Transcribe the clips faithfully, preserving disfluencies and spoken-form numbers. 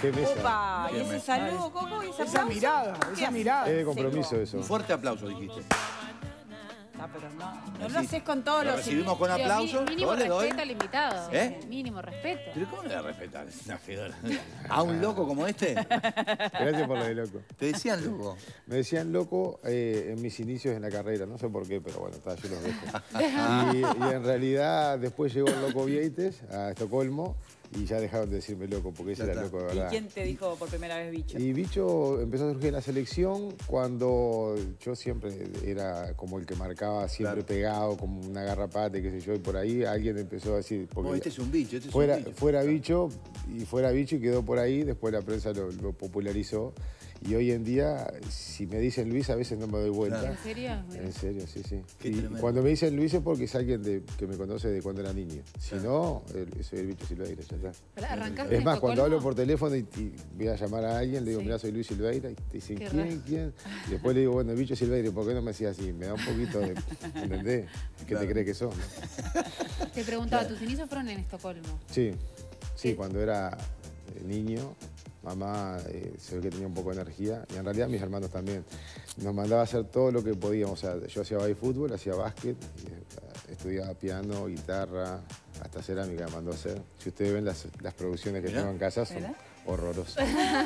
Qué mesa. Opa, y ese mesa. saludo, Coco, y ese Esa aplauso. mirada, ¿Qué esa haces? mirada. Es de compromiso Seco. eso. Un fuerte aplauso, dijiste. Ah, pero no, no lo haces con todos Lo los... recibimos con Digo, aplausos. mi- Mínimo Yo le doy. respeto al invitado. ¿Eh? Mínimo respeto. ¿Pero cómo le voy a respetar? Es una fedora. ¿A un loco como este? Gracias por lo de loco. Te decían loco. Me decían loco eh, en mis inicios en la carrera, no sé por qué, pero bueno, está, yo los dejo. y, y en realidad después llegó el loco Vieites a Estocolmo y ya dejaron de decirme loco, porque ese Ya era está. loco de ¿Y verdad. quién te dijo por primera vez bicho? Y Bicho empezó a surgir en la selección cuando yo siempre era como el que marcaba, siempre Claro. pegado, como una garrapata, qué sé yo, y por ahí alguien empezó a decir... Porque Oh, este es un bicho, este es fuera, un bicho. fuera Bicho, y fuera Bicho y quedó por ahí, después la prensa lo, lo popularizó. Y hoy en día, si me dicen Luis, a veces no me doy vuelta. Claro. ¿En serio? En serio, sí, sí. Qué Y tremendo. cuando me dicen Luis es porque es alguien de- que me conoce de cuando era niño. Si no, el- soy el Bicho Silveira, ya está. Pará, ¿arrancaste Es en más, cuando Estocolmo? hablo por teléfono y, y voy a llamar a alguien, le digo, Sí. mirá, soy Luis Silveira, y te dicen, Qué ¿quién, raro. quién? Y después le digo, bueno, el Bicho Silveira, ¿por qué no me decías así? Me da un poquito de, ¿entendés? ¿Qué Claro. te crees que sos? ¿no? Te preguntaba, ¿tus inicios fueron en Estocolmo? Sí, sí, ¿Qué? cuando era eh, niño, mamá eh, se ve que tenía un poco de energía, y en realidad mis hermanos también. Nos mandaba a hacer todo lo que podíamos, o sea, yo hacía fútbol, hacía básquet, y, eh, estudiaba piano, guitarra, hasta cerámica me mandó a hacer. Si ustedes ven las, las producciones que Mirá. tengo en casa, son Mirá. horrorosas.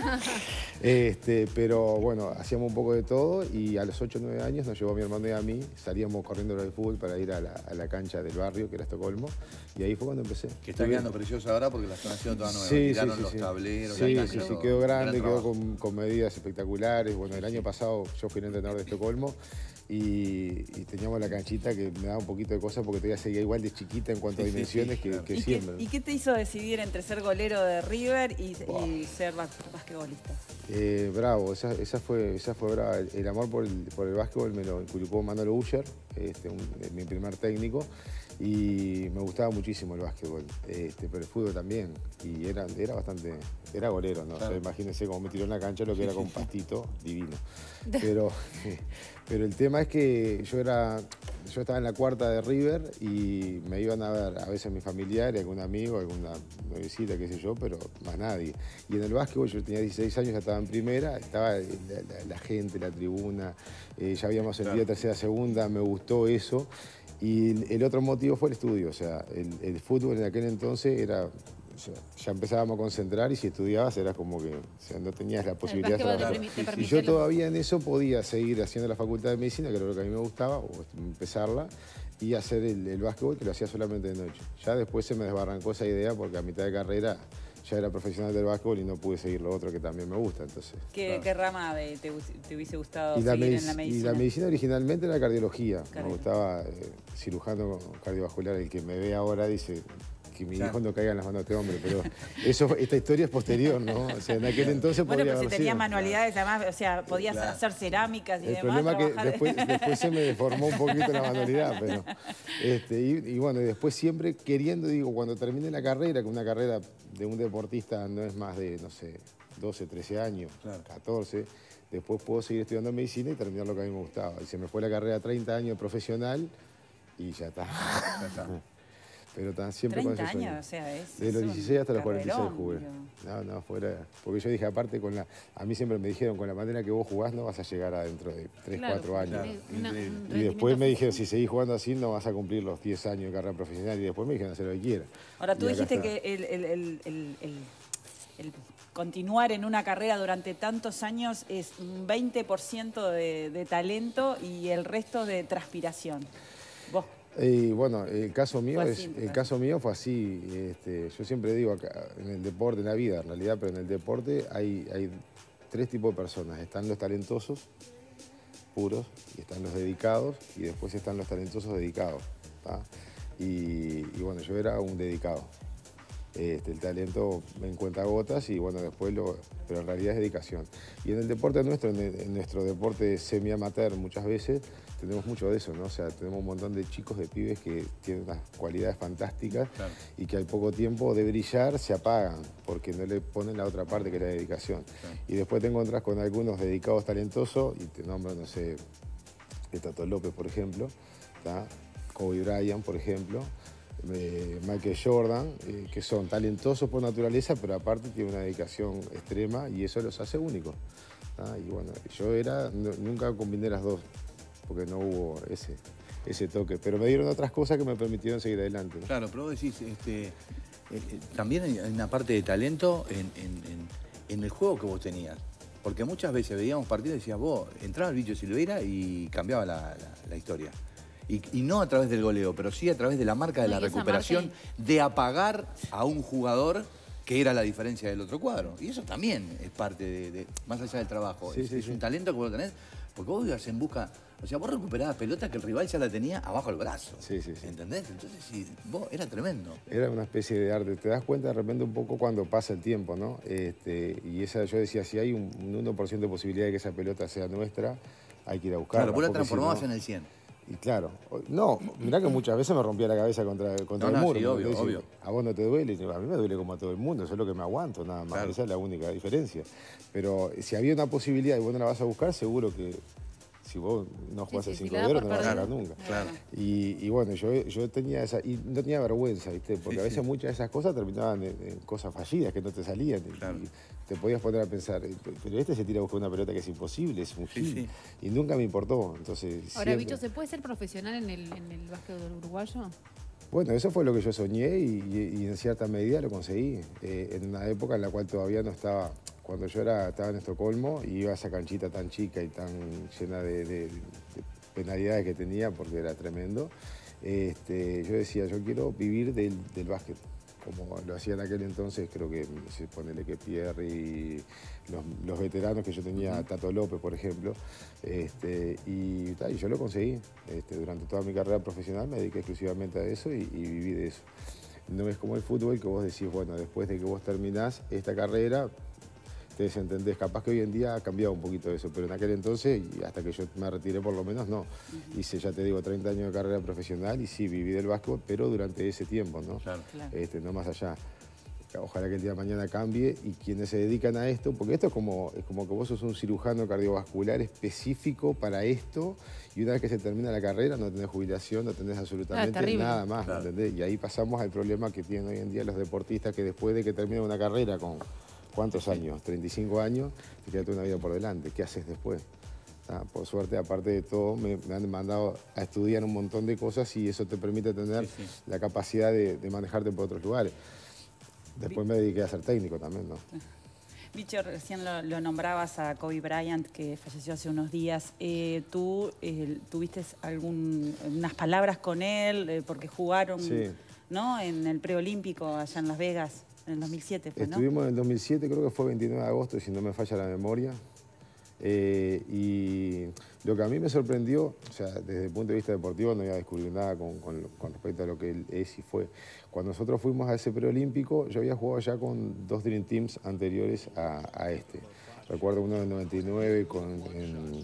este, pero bueno, hacíamos un poco de todo, y a los ocho o nueve años nos llevó mi hermano y a mí, salíamos corriendo al fútbol para ir a la, a la cancha del barrio, que era Estocolmo, y ahí fue cuando empecé. Que está Estuve- quedando preciosa ahora porque la están haciendo toda nueva. Sí, sí, Tiraron sí, los sí. tableros. Sí, la sí, cancha, sí, todo. quedó Gran grande, quedó trabajo. con, con medidas espectaculares. Bueno, el año pasado yo fui el entrenador de Estocolmo y, y teníamos la canchita que me daba un poquito de cosas porque todavía seguía igual de chiquita en cuanto a Sí, sí, dimensiones sí, que, claro. que ¿Y qué, siempre. ¿Y qué te hizo decidir entre ser golero de River y, Buah. y ser bas- basquetbolista? Eh, bravo, esa, esa, fue, esa fue brava. El, el amor por el, por el básquetbol me lo inculcó Manolo Uller, este, un- mi primer técnico, y me gustaba muchísimo el básquetbol, este, pero el fútbol también. Y era, era bastante, era golero, ¿no? Claro. O sea, imagínense cómo me tiró en la cancha lo que Sí, era sí, con sí. pastito divino. Pero, pero el tema es que yo era, yo estaba en la cuarta de River y me iban a ver a veces mis familiares, algún amigo, alguna visita, qué sé yo, pero más nadie. Y en el básquetbol yo tenía dieciséis años, ya estaba en primera, estaba la, la- la gente, la tribuna, eh, ya habíamos sentido Claro. tercera, segunda, me gustó eso. Y el, el otro motivo fue el estudio, o sea, el, el fútbol en aquel entonces era... o sea, ya empezábamos a concentrar y si estudiabas era como que o sea, no tenías la posibilidad de básquetbol te trabajar. permi- te Y permite yo lo- todavía en eso podía seguir haciendo la facultad de medicina, que era lo que a mí me gustaba, o empezarla, y hacer el, el básquetbol, que lo hacía solamente de noche. Ya después se me desbarrancó esa idea porque a mitad de carrera ya era profesional del básquetbol y no pude seguir lo otro que también me gusta. Entonces, ¿Qué, Claro. qué rama de, te, hu- te hubiese gustado y la, seguir medic- en la y medicina? la medicina originalmente era cardiología. Cardio. Me gustaba eh, cirujano cardiovascular. El que me ve ahora dice que mi Claro. hijo no caiga en las manos de este hombre, pero eso, esta historia es posterior, ¿no? O sea, en aquel entonces Bueno, podría pero si haber tenía sido. manualidades, además, o sea, podías Claro. hacer cerámicas y El demás. problema es que trabajar- después, después se me deformó un poquito la manualidad, pero... Este, y, y bueno, y después siempre queriendo, digo, cuando termine la carrera, que una carrera de un deportista no es más de, no sé, doce, trece años, Claro. catorce, después puedo seguir estudiando medicina y terminar lo que a mí me gustaba. Y se me fue la carrera treinta años profesional y ya está. Ya está. Pero tan, siempre con treinta ese sueño. años, o sea, es... De es los un dieciséis hasta los cuarenta y seis carrerón, jugué. digo. No, no, fuera. Porque yo dije, aparte, con la, a mí siempre me dijeron, con la manera que vos jugás no vas a llegar a dentro de tres, Claro, cuatro años. claro. tiene una- Increíble. un Y después me rendimiento dijeron, si físico. seguís jugando así no vas a cumplir los diez años de carrera profesional. Y después me dijeron hacer lo que quieras. Ahora, tú Y acá dijiste está. que el, el- el- el- el- el continuar en una carrera durante tantos años es un veinte por ciento de, de talento y el resto de transpiración. Vos, Y bueno, el caso mío, Fue es, así, el claro. caso mío fue así. Este, yo siempre digo, acá, en el deporte, en la vida en realidad, pero en el deporte hay, hay tres tipos de personas. Están los talentosos, puros, y están los dedicados, y después están los talentosos dedicados. ¿tá? Y, y bueno, yo era un dedicado. Este, el talento me encuentra gotas y bueno, después lo... Pero en realidad es dedicación. Y en el deporte nuestro, en, el- en nuestro deporte semi-amateur muchas veces, tenemos mucho de eso, ¿no? O sea, tenemos un montón de chicos, de pibes que tienen unas cualidades fantásticas Claro. y que al poco tiempo de brillar se apagan porque no le ponen la otra parte que es la dedicación. Claro. Y después te encontrás con algunos dedicados talentosos y te nombro, no sé, de Tato López, por ejemplo, ¿tá? Kobe Bryant, por ejemplo. eh, Michael Jordan, eh, que son talentosos por naturaleza, pero aparte tienen una dedicación extrema y eso los hace únicos. ¿Ah? Y bueno, yo era, no, nunca combiné las dos, porque no hubo ese, ese toque, pero me dieron otras cosas que me permitieron seguir adelante, ¿no? Claro, pero vos decís, este, eh, eh, también hay una parte de talento en, en, en, en el juego que vos tenías. Porque muchas veces veíamos partidos y decías, vos, entraba el bicho Silveira y cambiaba la, la, la historia. Y, y no a través del goleo, pero sí a través de la marca de No, la y esa recuperación, marca de apagar a un jugador que era la diferencia del otro cuadro. Y eso también es parte de, de más allá del trabajo. Sí, es sí, es sí. un talento que vos tenés, porque vos ibas en busca... O sea, vos recuperabas pelota que el rival ya la tenía abajo del brazo. Sí, sí, sí. ¿Entendés? Entonces, sí, vos, era tremendo. Era una especie de arte. Te das cuenta de repente un poco cuando pasa el tiempo, ¿no? Este, y esa, yo decía, si hay un, un uno por ciento de posibilidad de que esa pelota sea nuestra, hay que ir a buscarla. Claro, vos la porque si transformabas no- en el cien. Y claro, no, mirá que muchas veces me rompía la cabeza contra, contra No, el no, muro. sí, ¿no? obvio, Entonces, obvio. A vos no te duele, a mí me duele como a todo el mundo, eso es lo que me aguanto nada más, Claro. esa es la única diferencia. Pero si había una posibilidad y vos no la vas a buscar, seguro que si vos no jugás Sí, a sí, si cinco la das dedos por no la vas a perdida. sacar nunca. Claro. Y, y bueno, yo, yo tenía esa, y no tenía vergüenza, ¿viste? Porque Sí, a veces sí. muchas de esas cosas terminaban en, en cosas fallidas que no te salían. Y- Claro. y te podías poner a pensar, eh, pero este se tira a buscar una pelota que es imposible, es un Sí, gil. sí. Y nunca me importó. Entonces, Ahora, siempre- Bicho, ¿se puede ser profesional en el, en el básquet uruguayo? Bueno, eso fue lo que yo soñé y, y- y en cierta medida lo conseguí. Eh, en una época en la cual todavía no estaba, cuando yo era, estaba en Estocolmo y iba a esa canchita tan chica y tan llena de, de- de penalidades que tenía porque era tremendo, este, yo decía, yo quiero vivir del, del básquet. Como lo hacía en aquel entonces, creo que, se ponele que Pierre y los, los veteranos que yo tenía, Tato López, por ejemplo, este, y, ta, y yo lo conseguí. Este, durante toda mi carrera profesional me dediqué exclusivamente a eso y, y viví de eso. No es como el fútbol que vos decís, bueno, después de que vos terminás esta carrera, te desentendés. Capaz que hoy en día ha cambiado un poquito eso, pero en aquel entonces, y hasta que yo me retiré por lo menos, no. Hice, ya te digo, treinta años de carrera profesional y sí, viví del básquetbol, pero durante ese tiempo, ¿no? Claro. Claro. Este, no más allá. Ojalá que el día de mañana cambie y quienes se dedican a esto, porque esto es como, es como que vos sos un cirujano cardiovascular específico para esto y una vez que se termina la carrera no tenés jubilación, no tenés absolutamente Ah, terrible. nada más, Claro. ¿entendés? Y ahí pasamos al problema que tienen hoy en día los deportistas que después de que terminan una carrera con ¿cuántos años? treinta y cinco años, te queda toda una vida por delante. ¿Qué haces después? Ah, por suerte, aparte de todo, me, me han mandado a estudiar un montón de cosas y eso te permite tener Sí, sí. la capacidad de, de manejarte por otros lugares. Después me dediqué a ser técnico también, ¿no? Bicho, recién lo, lo nombrabas a Kobe Bryant, que falleció hace unos días. Eh, ¿Tú eh, tuviste algún, unas palabras con él? Eh, porque jugaron, Sí. ¿no? En el preolímpico allá en Las Vegas, en el dos mil siete, fue, ¿no? Estuvimos en el dos mil siete, creo que fue veintinueve de agosto, si no me falla la memoria. Eh, y lo que a mí me sorprendió, o sea, desde el punto de vista deportivo no iba a descubrir nada con, con- con respecto a lo que él es y fue. Cuando nosotros fuimos a ese preolímpico, yo había jugado ya con dos Dream Teams anteriores a, a este. Recuerdo uno del noventa y nueve con, en-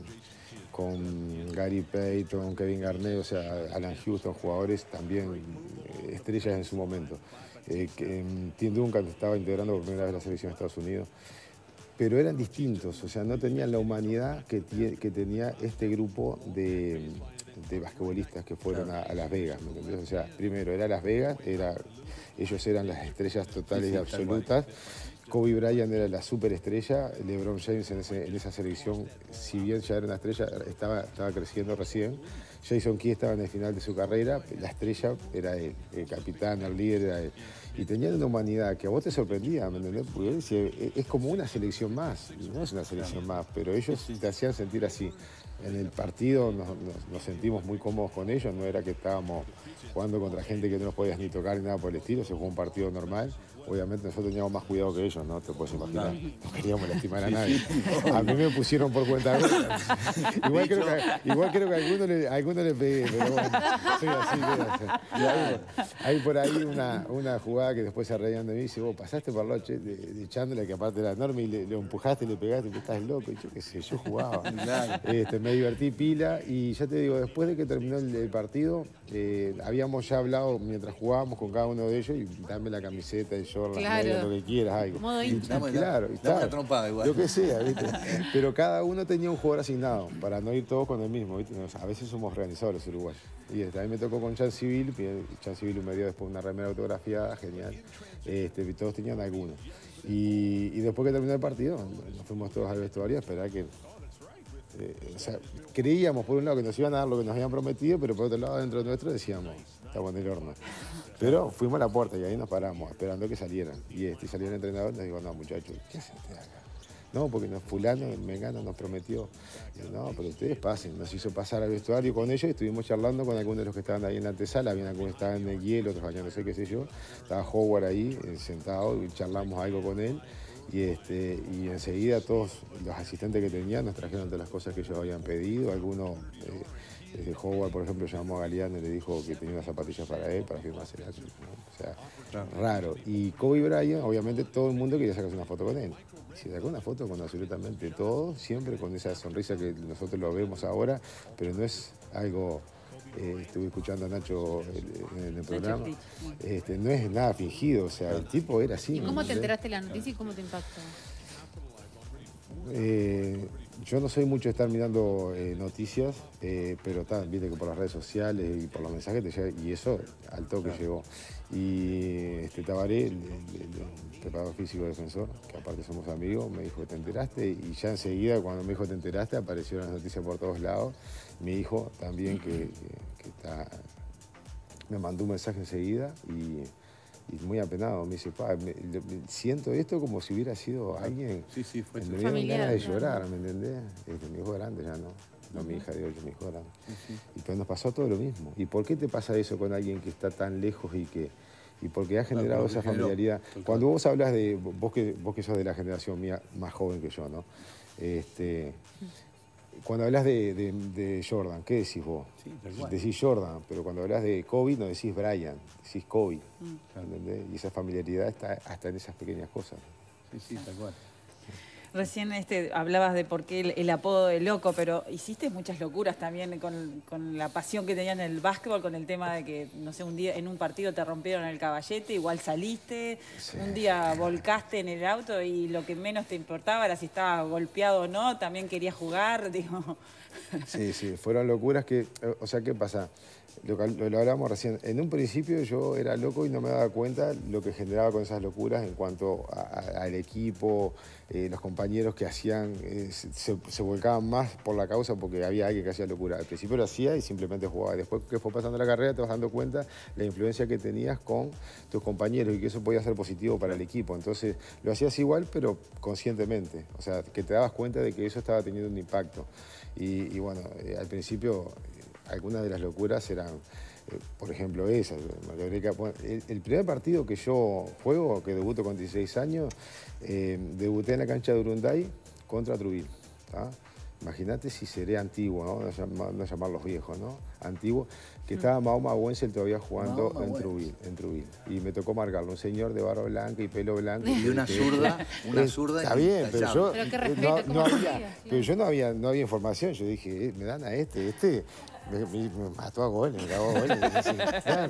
con Gary Payton, Kevin Garnett, o sea, Alan Houston, jugadores también eh, estrellas en su momento. Eh, que, em, Tim Duncan estaba integrando por primera vez la selección de Estados Unidos. Pero eran distintos, o sea, no tenían la humanidad que, tie- que tenía este grupo de, de basquetbolistas que fueron a, a Las Vegas, ¿me entendés? O sea, primero era Las Vegas, era, ellos eran las estrellas totales Sí, y sí, tal absolutas. Kobe Bryant era la superestrella, LeBron James en, ese- en esa selección, si bien ya era una estrella, estaba, estaba creciendo recién. Jason Key estaba en el final de su carrera, la estrella era él, el capitán, el líder era él. Y tenían una humanidad que a vos te sorprendía, ¿me entendés? Porque él decía, "Es- es como una selección más, y no es una selección más, pero ellos te hacían sentir así. En el partido nos, nos- nos sentimos muy cómodos con ellos, no era que estábamos jugando contra gente que no nos podías ni tocar ni nada por el estilo, se jugó un partido normal. Obviamente nosotros teníamos más cuidado que ellos, ¿no? Te puedes imaginar. No queríamos lastimar a nadie. A mí me pusieron por cuenta. Igual creo que, igual creo que a alguno le, a alguno le pegué, pero bueno, soy así. soy así. Y hay, hay por ahí una, una jugada que después se reían de mí y dice, vos pasaste por Loche de, de echándole, que aparte era enorme, y le, lo empujaste, le pegaste, que estás loco. Y yo qué sé, yo jugaba. Claro. Este, me divertí pila y ya te digo, después de que terminó el, el partido, eh, habíamos ya hablado mientras jugábamos con cada uno de ellos y dame la camiseta, el short, Claro. las medias, lo que quieras, algo. Modo Y- hincha. Dame, claro, y dame tal, una trompada igual. lo que sea, ¿viste? Pero cada uno tenía un jugador asignado para no ir todos con el mismo, ¿viste? O sea, a veces somos organizadores uruguayos. Y este, a mí me tocó con Chan Civil, y Chan Civil me dio después una remera autografiada, genial. Este, y todos tenían alguno. Y, y después que terminó el partido, nos fuimos todos al vestuario a esperar que... Eh, o sea, creíamos por un lado que nos iban a dar lo que nos habían prometido, pero por otro lado dentro nuestro decíamos, estamos en el horno. Pero fuimos a la puerta y ahí nos paramos esperando que salieran. Y este, salió el entrenador y nos dijo, no muchachos, ¿qué hacen ustedes acá? No, porque nos fulano, el Mengano nos prometió. Y yo, no, pero ustedes pasen. Nos hizo pasar al vestuario con ellos y estuvimos charlando con algunos de los que estaban ahí en la antesala. Habían algunos que estaban en el hielo, otros bañándose, qué sé yo. Estaba Howard ahí, eh, sentado, y charlamos algo con él. Y, este, y enseguida todos los asistentes que tenían nos trajeron todas las cosas que ellos habían pedido. Algunos, eh, eh, Howard, por ejemplo, llamó a Galeano y le dijo que tenía unas zapatillas para él, para firmársela, ¿no? O sea, Claro. raro. Y Kobe Bryant, obviamente todo el mundo quería sacarse una foto con él. Se sacó una foto con absolutamente todo, siempre con esa sonrisa que nosotros lo vemos ahora, pero no es algo... Eh, estuve escuchando a Nacho en, en el programa, este, no es nada fingido, o sea, el tipo era así. ¿Y cómo te ¿entendés? enteraste de la noticia y cómo te impactó? Eh, yo no soy mucho de estar mirando eh, noticias, eh, pero está, viste que por las redes sociales y por los mensajes te llega, y eso al toque llegó. Y este Tabaré, el, el- el preparador físico defensor, que aparte somos amigos, me dijo, ¿te enteraste? Y ya enseguida, cuando me dijo, ¿te enteraste?, aparecieron las noticias por todos lados. Mi hijo también, que, que- que está, me mandó un mensaje enseguida y, y muy apenado. Me dice, pa, me- me- siento esto como si hubiera sido alguien. Sí, sí, fue Me eso. dieron Familiar, ganas de claro. llorar, ¿me entendés? Este, mi hijo grande ya no, no mi hija de ocho, mi hijo grande. Y pues nos pasó todo lo mismo. ¿Y por qué te pasa eso con alguien que está tan lejos y que y porque ha generado porque esa generó, familiaridad? tal cual. Cuando vos hablas de, vos que, vos que sos de la generación mía, más joven que yo, ¿no? Este, cuando hablas de, de- de Jordan, ¿qué decís vos? Sí, tal cual. Decís Jordan, pero cuando hablas de Kobe no decís Bryant, decís Kobe, ¿entendés? Y esa familiaridad está hasta en esas pequeñas cosas. Sí, sí, tal cual. Recién este, hablabas de por qué el, el apodo de loco, pero hiciste muchas locuras también con, con la pasión que tenían en el básquetbol, con el tema de que, no sé, un día en un partido te rompieron el caballete, igual saliste, Sí. un día volcaste en el auto y lo que menos te importaba era si estaba golpeado o no, también querías jugar, digo. Sí, sí, fueron locuras que, o sea, ¿qué pasa? Lo, que- lo, lo hablamos recién. En un principio yo era loco y no me daba cuenta lo que generaba con esas locuras en cuanto a- a- al equipo, eh, los compañeros que hacían, eh, se, se volcaban más por la causa porque había alguien que hacía locura. Al principio lo hacía y simplemente jugaba. Después que fue pasando la carrera te vas dando cuenta la influencia que tenías con tus compañeros y que eso podía ser positivo para el equipo. Entonces lo hacías igual pero conscientemente. O sea, que te dabas cuenta de que eso estaba teniendo un impacto. Y, y bueno, eh, al principio eh, algunas de las locuras eran, eh, por ejemplo, esas. Me logré que- bueno, El, el primer partido que yo juego, que debuto con dieciséis años, eh, debuté en la cancha de Urunday contra Trujillo. ¿tá? Imagínate si seré antiguo, ¿no? No, llama- no llamarlos viejos, ¿no? Antiguo, que estaba Mahoma Wenzel todavía jugando Mahoma en Wenzel. Trujillo, en Trujillo. Y me tocó marcarlo, un señor de barba blanca y pelo blanco. Y una que- zurda, una Eh, zurda Está bien, pero yo, Pero qué eh, respeto, no, ¿cómo no lo había, sabías? pero yo no había, no había información. Yo dije, eh, me dan a este, este me, me- me mató a goles, me cagó a goles. Sí, claro.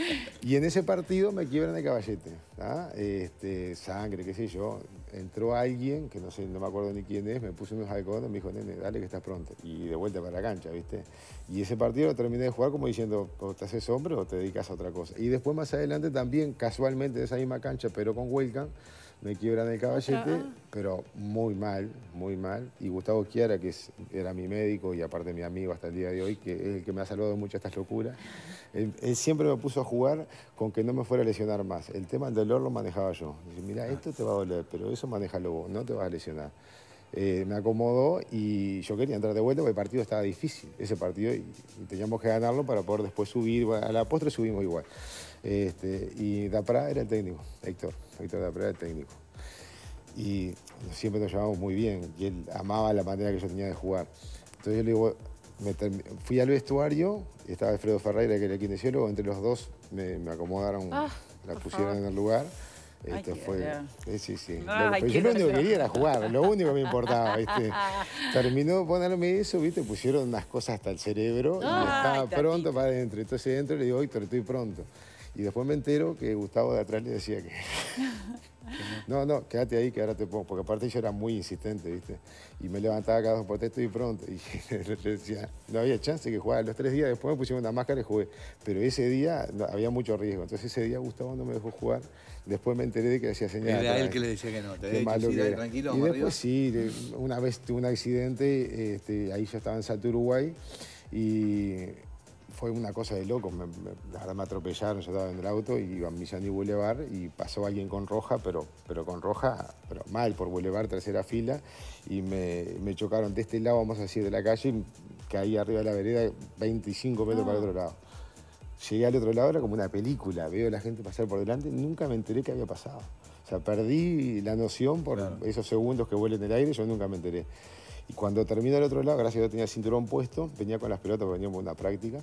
Y en ese partido me quiebran el caballete, ¿ah? este, sangre, qué sé yo. Entró alguien, que no sé, no me acuerdo ni quién es, me puso unos halcones, me dijo, nene, dale que estás pronto. Y de vuelta para la cancha, ¿viste? Y ese partido lo terminé de jugar como diciendo, o te haces hombre o te dedicas a otra cosa. Y después más adelante también, casualmente de esa misma cancha, pero con Welcome, me quiebran el caballete, Otra, ah. pero muy mal, muy mal. Y Gustavo Chiara, que es- era mi médico y aparte mi amigo hasta el día de hoy, que es el que me ha salvado de muchas de estas locuras, él, él siempre me puso a jugar con que no me fuera a lesionar más. El tema del dolor lo manejaba yo. Dice, mira, esto te va a doler, pero eso manéjalo vos, no te vas a lesionar. Eh, me acomodó y yo quería entrar de vuelta porque el partido estaba difícil, ese partido, y, y teníamos que ganarlo para poder después subir. Bueno, a la postre subimos igual. Este, y Daprá era el técnico, Héctor, Héctor Daprá era el técnico. Y siempre nos llevamos muy bien y él amaba la manera que yo tenía de jugar. Entonces yo le digo, me termi- fui al vestuario, y estaba Alfredo Ferreira, que era el kinesiólogo, entre los dos me, me acomodaron, Ah, la por pusieron favor. en el lugar. Este, Ay, fue, qué eh, sí, sí. Ay, Lo- pero qué yo lo único que dolor. quería era jugar, lo único que me importaba, ¿viste? Terminó ponerme eso, ¿viste? Pusieron unas cosas hasta el cerebro y Ay, estaba tatita. pronto para adentro. Entonces dentro le digo, Héctor, estoy pronto. Y después me entero que Gustavo de atrás le decía que... No, no, quédate ahí que ahora te pongo. Porque aparte yo era muy insistente, ¿viste? Y me levantaba cada dos por tres, estoy pronto. Y le decía, no había chance que jugara. Los tres días después me pusieron una máscara y jugué. Pero ese día no, había mucho riesgo. Entonces ese día Gustavo no me dejó jugar. Después me enteré de que hacía señales. Era él que le decía que no. Te Qué había dicho, malo sí, que dale, era. tranquilo, Y vamos después arriba. sí, de- una vez tuve un accidente, este, ahí yo estaba en Salto, Uruguay, y fue una cosa de loco. Me, me, la verdad me atropellaron, yo estaba en el auto y iba a Millán y Boulevard y pasó alguien con roja, pero, pero con roja, pero mal, por Boulevard, tercera fila, y me, me chocaron de este lado, vamos a decir, de la calle, y caí arriba de la vereda veinticinco metros para el otro lado. Llegué al otro lado, era como una película, veo a la gente pasar por delante, nunca me enteré qué había pasado. O sea, perdí la noción por Claro. esos segundos que vuelen en el aire, yo nunca me enteré. Y cuando terminé al otro lado, gracias a Dios tenía el cinturón puesto, venía con las pelotas porque veníamos una práctica,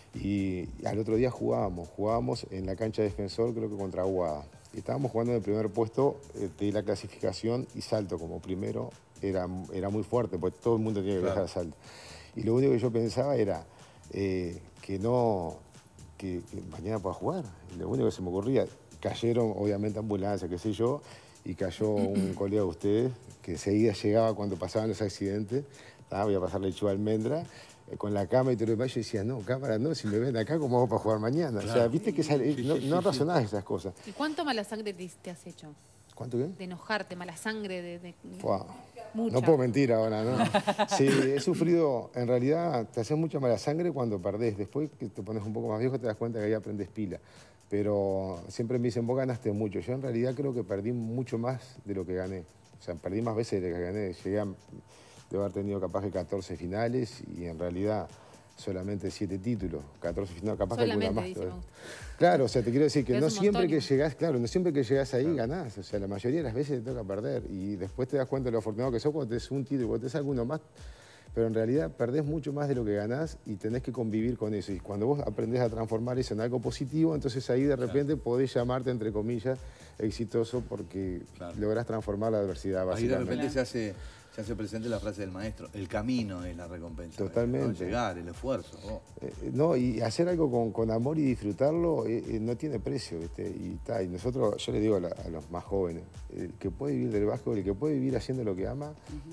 y al otro día jugábamos, jugábamos en la cancha de Defensor, creo que contra Aguada. Y estábamos jugando en el primer puesto eh, de la clasificación y Salto como primero era, era muy fuerte, porque todo el mundo tenía que Claro. viajar a Salto. Y lo único que yo pensaba era eh, que no... Que, que mañana pueda jugar. Lo único que se me ocurría, cayeron obviamente ambulancias, qué sé yo, y cayó un colega de ustedes que enseguida llegaba cuando pasaban los accidentes, ah, voy a pasar lechuga almendra, eh, con la cama y todo lo demás. Yo decía, no, cámara, no, si me ven acá, ¿cómo hago para jugar mañana? O sea, viste que sale- Sí, no, sí, no sí, razonás esas cosas. ¿Y cuánto mala sangre te, te has hecho? ¿Cuánto qué? De enojarte, mala sangre, de... de- Fua, Mucha. no puedo mentir ahora, ¿no? Sí, he sufrido, en realidad te haces mucha mala sangre cuando perdés. Después que te pones un poco más viejo te das cuenta que ahí aprendes pila. Pero siempre me dicen, vos ganaste mucho. Yo en realidad creo que perdí mucho más de lo que gané. O sea, perdí más veces de lo que gané. Llegué a, debo haber tenido capaz que catorce finales y en realidad solamente siete títulos. catorce finales, capaz que alguna Solamente, más. dice todavía. Augusto. Claro, o sea, te quiero decir que Pero no es un siempre montón. que llegás, claro, no siempre que llegás ahí ganás. O sea, la mayoría de las veces te toca perder. Y después te das cuenta de lo afortunado que sos cuando te des un título, cuando te des alguno más. Pero en realidad perdés mucho más de lo que ganás y tenés que convivir con eso. Y cuando vos aprendés a transformar eso en algo positivo, entonces ahí de repente podés llamarte, entre comillas, exitoso porque Claro. lográs transformar la adversidad Ahí de básicamente. repente se hace, se hace presente la frase del maestro. El camino es la recompensa. Totalmente. ¿no? Llegar, el esfuerzo. oh. Eh, no, y hacer algo con, con amor y disfrutarlo eh, eh, no tiene precio, ¿viste? Y, ta, y nosotros, yo le digo a, la- a los más jóvenes, el que puede vivir del básquetbol, el que puede vivir haciendo lo que ama,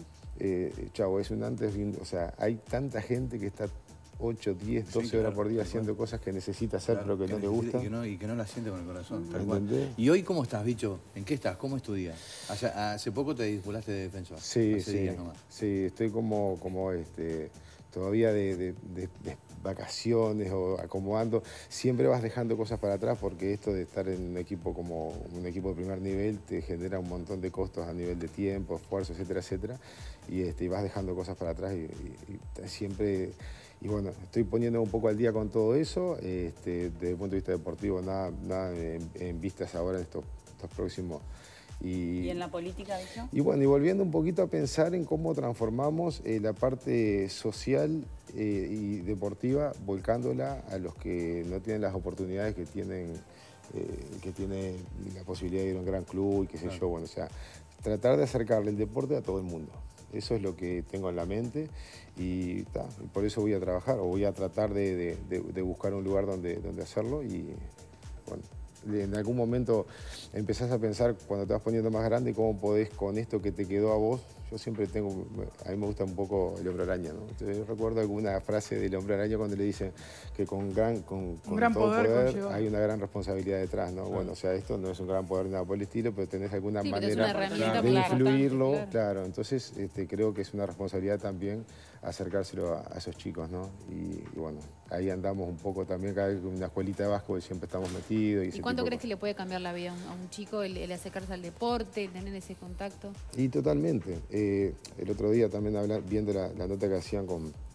eh, chavo, es un antes y un- o sea, hay tanta gente que está ocho, diez, Sí, doce claro, horas por día tal cual. haciendo cosas que necesita hacer Claro, pero que no le necesita gusta. Y que no, y que no la siente con el corazón. tal cual. ¿Entendés? ¿Y hoy cómo estás, bicho? ¿En qué estás? ¿Cómo es tu día? Hace, hace poco te vinculaste de defensor. Sí, hace sí, días nomás. sí, estoy como, como este, todavía de, de- de- de vacaciones o acomodando. Siempre vas dejando cosas para atrás porque esto de estar en un equipo como un equipo de primer nivel te genera un montón de costos a nivel de tiempo, esfuerzo, etcétera, etcétera. Y, este, y vas dejando cosas para atrás y, y- y siempre... Y bueno, estoy poniendo un poco al día con todo eso. Este, desde el punto de vista deportivo, nada, nada en, en vistas ahora en estos, estos próximos... ¿Y en la política, dijo? Y bueno, y volviendo un poquito a pensar en cómo transformamos eh, la parte social eh, y deportiva, volcándola a los que no tienen las oportunidades que tienen, eh, que tiene la posibilidad de ir a un gran club y qué sé Claro. yo. Bueno, o sea, tratar de acercarle el deporte a todo el mundo. Eso es lo que tengo en la mente y, ta, y por eso voy a trabajar o voy a tratar de, de- de- de buscar un lugar donde, donde hacerlo y bueno. En algún momento empezás a pensar, cuando te vas poniendo más grande, cómo podés con esto que te quedó a vos. Yo siempre tengo, a mí me gusta un poco el hombre araña, ¿no? Entonces, yo recuerdo alguna frase del hombre araña cuando le dicen que con, gran, con, con gran todo poder poder, conlleva. hay una gran responsabilidad detrás, ¿no? Bueno, o sea, esto no es un gran poder ni nada por el estilo, pero tenés alguna Sí, pero es manera una herramienta de muy influirlo, importante, claro. claro. Entonces, este, creo que es una responsabilidad también acercárselo a, a esos chicos, ¿no? Y, y bueno, ahí andamos un poco también, cada vez con una escuelita de básquetbol siempre estamos metidos. ¿Y, ¿Y ese cuánto tipo de crees que le puede cambiar la vida a un, a un chico el, el acercarse al deporte, el tener ese contacto? Y totalmente. Eh, el otro día también habla- viendo la, la nota que hacían con,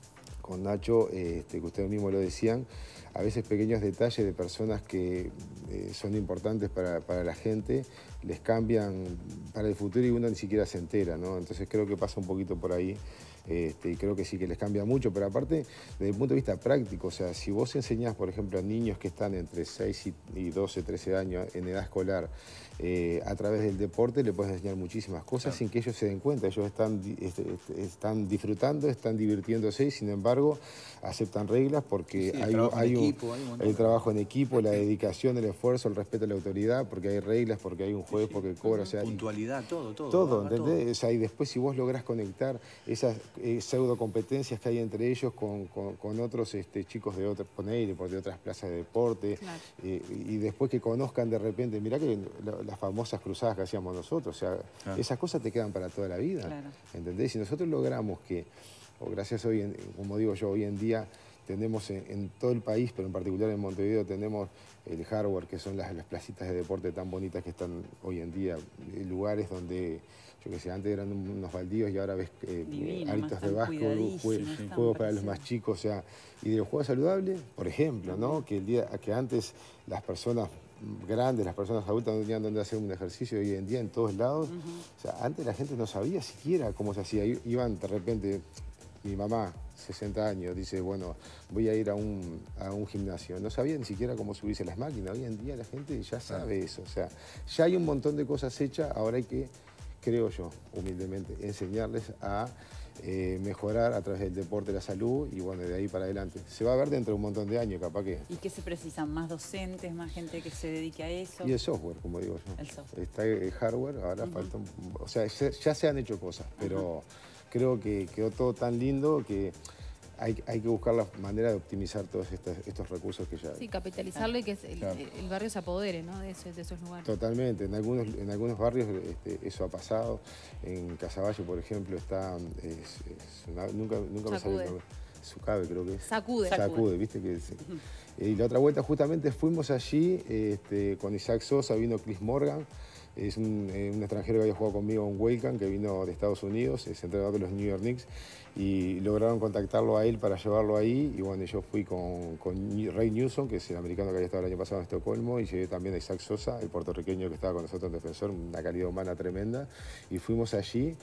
con Nacho, este, que ustedes mismos lo decían, a veces pequeños detalles de personas que eh, son importantes para, para la gente, les cambian para el futuro y uno ni siquiera se entera, ¿no? Entonces creo que pasa un poquito por ahí. Este, y creo que sí que les cambia mucho, pero aparte, desde el punto de vista práctico, o sea, si vos enseñás, por ejemplo, a niños que están entre seis y doce, trece años en edad escolar, eh, a través del deporte le puedes enseñar muchísimas cosas, claro, sin que ellos se den cuenta. Ellos están, este, están disfrutando, están divirtiéndose y, sin embargo, aceptan reglas porque sí, hay, hay, un, equipo, hay, un hay trabajo en equipo, la dedicación, el esfuerzo, el respeto a la autoridad, porque hay reglas, porque hay un juez, sí, porque cobra, o sea, puntualidad, todo, todo. Todo, ¿entendés? Todo. O sea, y después si vos lográs conectar esas eh, pseudo competencias que hay entre ellos con, con, con otros este, chicos de otras, ponele, de otras plazas de deporte, claro, eh, y después que conozcan de repente, mirá que la, las famosas cruzadas que hacíamos nosotros, o sea, claro, esas cosas te quedan para toda la vida, claro, ¿entendés? Si nosotros logramos que, o gracias hoy, en, como digo yo, hoy en día tenemos en, en todo el país, pero en particular en Montevideo tenemos el hardware, que son las, las placitas de deporte tan bonitas que están hoy en día, lugares donde, yo qué sé, antes eran unos baldíos y ahora ves eh, Divino, aritos de básquetbol, juegos, juegos para los más chicos, o sea, y de los juegos saludables, por ejemplo, ¿no? Que, el día, que antes las personas grandes, las personas adultas no tenían dónde hacer un ejercicio, hoy en día en todos lados, uh-huh, o sea, antes la gente no sabía siquiera cómo se hacía, iban de repente, mi mamá, sesenta años, dice, bueno, voy a ir a un, a un gimnasio. No sabía ni siquiera cómo subirse las máquinas. Hoy en día la gente ya sabe eso. O sea, ya hay un montón de cosas hechas. Ahora hay que, creo yo, humildemente, enseñarles a eh, mejorar a través del deporte la salud y, bueno, de ahí para adelante. Se va a ver dentro de un montón de años, capaz que... ¿Y qué se precisan? ¿Más docentes? ¿Más gente que se dedique a eso? Y el software, como digo yo. El software. Está el hardware, ahora uh-huh, falta... Un, o sea, ya, ya se han hecho cosas, pero... Uh-huh. Creo que quedó todo tan lindo que hay, hay que buscar la manera de optimizar todos estos, estos recursos que ya... Sí, capitalizarlo y que el, claro, el barrio se apodere, ¿no? de, ese, de esos lugares. Totalmente. En algunos, en algunos barrios este, eso ha pasado. En Casaballe, por ejemplo, está... Es, es una, nunca nunca me salió el nombre. Sucabe, creo que es. Sacude. Sacude, ¿viste? Que es, y la otra vuelta justamente fuimos allí este, con Isaac Sosa, vino Chris Morgan. Es un, un extranjero que había jugado conmigo en Wacom, que vino de Estados Unidos, es entrenador de los New York Knicks, y lograron contactarlo a él para llevarlo ahí. Y bueno, yo fui con, con Ray Newsom, que es el americano que había estado el año pasado en Estocolmo, y llegué también a Isaac Sosa, el puertorriqueño que estaba con nosotros en Defensor, una calidad humana tremenda. Y fuimos allí,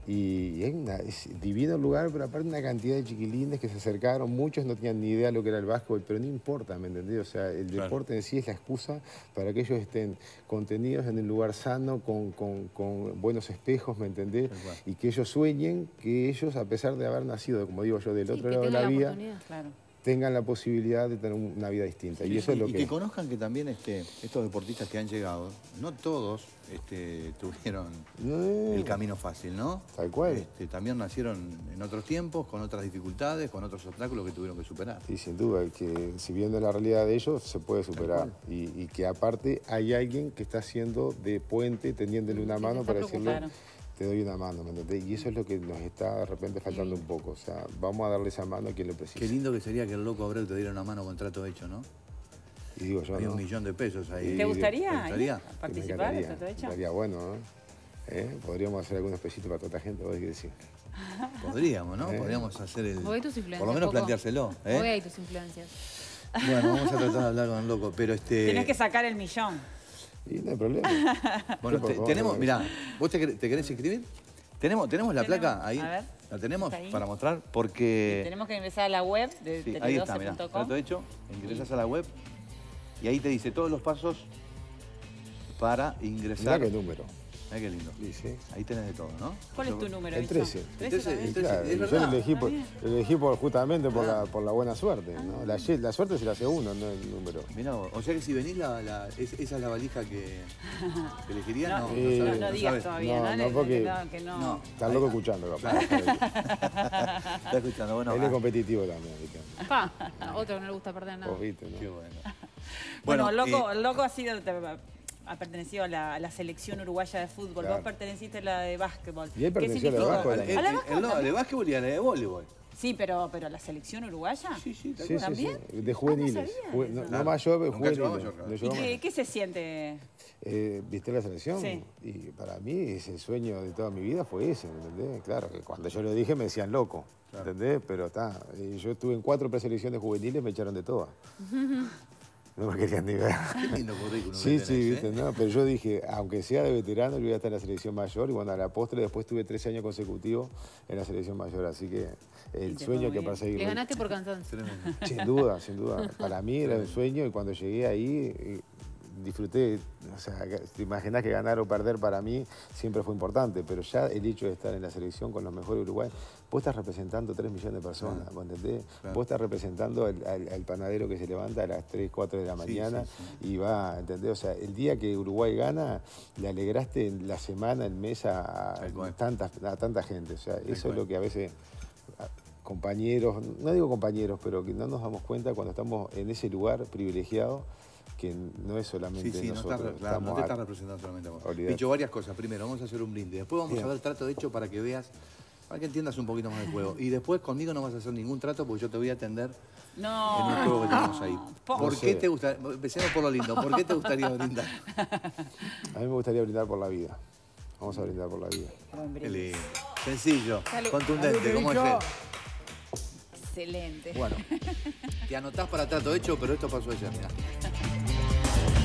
y es, una, es divino el lugar, pero aparte una cantidad de chiquilines que se acercaron, muchos no tenían ni idea de lo que era el básquetbol, pero no importa, ¿me entendés? O sea, el claro, deporte en sí es la excusa para que ellos estén contenidos en un lugar sano, con, con, con buenos espejos, ¿me entendés? Claro. Y que ellos sueñen, que ellos, a pesar de haber nacido, como digo yo, del sí, otro lado de la, la vida, claro, tengan la posibilidad de tener una vida distinta. Sí, y eso sí, es lo y que... que conozcan que también este, estos deportistas que han llegado, no todos este, tuvieron no, el camino fácil, ¿no? Tal cual. Este, también nacieron en otros tiempos, con otras dificultades, con otros obstáculos que tuvieron que superar. Sí, sin duda, que si viendo la realidad de ellos, se puede superar. Y, y que aparte hay alguien que está haciendo de puente, tendiéndole una mano para decirle... Te doy una mano, ¿me entendés? Y eso es lo que nos está de repente faltando un poco. O sea, vamos a darle esa mano a quien lo precisa. Qué lindo que sería que el loco Abreu te diera una mano con trato hecho, ¿no? Y digo yo, hay ¿no? un millón de pesos ahí. ¿Te gustaría, ¿Te gustaría? participar de trato hecho? Estaría bueno, ¿no? ¿Eh? Podríamos hacer algunos pesitos para toda esta gente, ¿vos qué decís? Podríamos, ¿no? ¿Eh? Podríamos hacer el... Voy tus influencias, por lo menos poco. planteárselo. ¿eh? Voy ahí tus influencias. Bueno, vamos a tratar de hablar con el loco, pero este... Tenés que sacar el millón. Y no hay problema. Bueno, te, tenemos, mirá, ¿vos te, te querés inscribir? ¿Tenemos, tenemos la ¿Tenemos? placa ahí? A ver. ¿La tenemos para mostrar? Porque... Y tenemos que ingresar a la web de sí, tele ahí doce está, punto com. mirá, trato hecho. Ingresás a la web y ahí te dice todos los pasos para ingresar. Mirá qué número. Mirá qué lindo. Sí, sí. Ahí tenés de todo, ¿no? ¿Cuál es tu número? El trece. ¿trece? El trece, el trece, claro, es yo verdad. lo elegí, por, lo elegí por, justamente por, Ah. la, por la buena suerte, ¿no? La, la suerte se la hace uno, no el número. Mirá vos, o sea que si venís, la, la, es, esa es la valija que, que elegirías. No, No, no, Eh, no, sabes, no digas sabes. todavía, No, ¿no? no, porque- Que no, que no. No. Está loco escuchando, capaz. Está escuchando, bueno. Él es ah, competitivo también, ¿viste? Pa, a otro que no le gusta perder nada. Vos viste, ¿no? qué bueno. Bueno, Bueno, loco, eh, loco ha sido, te- ha pertenecido a la, a la selección uruguaya de fútbol. Claro. Vos perteneciste a la de básquetbol. Y él ¿Qué perteneció a la de significó? básquetbol. el, ¿A la el- básquetbol el- no, también? de básquetbol y a la de voleibol. Sí, pero, pero la selección uruguaya. Sí, sí, tal Sí, cual. sí, ¿También? sí, de juveniles. Ah, no sabía Jue- eso. no, no Claro. mayor, pero Nunca llevó juveniles. mayor, claro. No ¿Y llevó qué, mayor. qué se siente? Eh, ¿Viste la selección? Sí. Y para mí ese sueño de toda mi vida fue ese, ¿me entendés? Claro, que cuando yo lo dije me decían loco, Claro. ¿entendés? Pero está, y yo estuve en cuatro preselecciones juveniles, me echaron de todas. No me querían ni ver. Qué lindo currículum que Sí, tenés, sí, ¿eh? viste, no, pero yo dije, aunque sea de veterano, yo voy a estar en la selección mayor y bueno, a la postre después tuve trece años consecutivos en la selección mayor, así que el te sueño fue que muy perseguí. Le ganaste por cansancio. Tremendo. Sin duda, sin duda. Para mí era un sueño y cuando llegué ahí eh, disfruté, o sea, te imaginás que ganar o perder para mí siempre fue importante, pero ya el hecho de estar en la selección con los mejores Uruguay, vos estás representando tres millones de personas, Claro. ¿vos entendés? Claro. Vos estás representando al, al- al panadero que se levanta a las tres, cuatro de la Sí, mañana sí, y va, ¿entendés? O sea, el día que Uruguay gana, le alegraste en la semana, el mes a, a Tal cual. tanta, a tanta gente. O sea, eso es cual. lo que a veces a- compañeros, no digo compañeros, pero que no nos damos cuenta cuando estamos en ese lugar privilegiado, que no es solamente Sí, sí, no, nosotros. está, claro, no estamos te a- estás representando solamente a vos. Olvidate. Dicho varias cosas. Primero, vamos a hacer un brindis. Después vamos Bien. a ver trato hecho para que veas, para que entiendas un poquito más del juego. Y después conmigo no vas a hacer ningún trato porque yo te voy a atender No. en un juego que tenemos ahí. Po- ¿Por No qué sé. te gusta? Empecemos por lo lindo. ¿Por qué te gustaría brindar? A mí me gustaría brindar por la vida. Vamos a brindar por la vida. Buen Qué brindis. lindo. Sencillo, Salud. contundente, Salud, como es bicho. él. Excelente. Bueno, te anotás para trato hecho, pero esto pasó ayer, mirá.